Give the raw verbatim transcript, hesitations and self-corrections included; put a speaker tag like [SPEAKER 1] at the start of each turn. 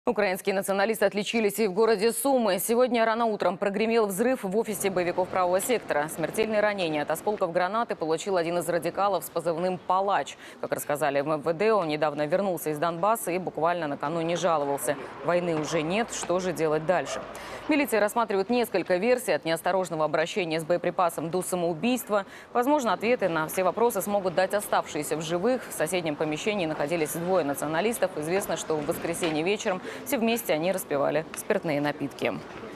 [SPEAKER 1] Украинские националисты отличились и в городе Сумы. Сегодня рано утром прогремел взрыв в офисе боевиков правого сектора. Смертельные ранения от осколков гранаты получил один из радикалов с позывным «Палач». Как рассказали в эм вэ дэ, он недавно вернулся из Донбасса и буквально накануне жаловался. Войны уже нет, что же делать дальше? Милиция рассматривает несколько версий, от неосторожного обращения с боеприпасом до самоубийства. Возможно, ответы на все вопросы смогут дать оставшиеся в живых. В соседнем помещении находились двое националистов. Известно, что в воскресенье вечером все вместе они распивали спиртные напитки.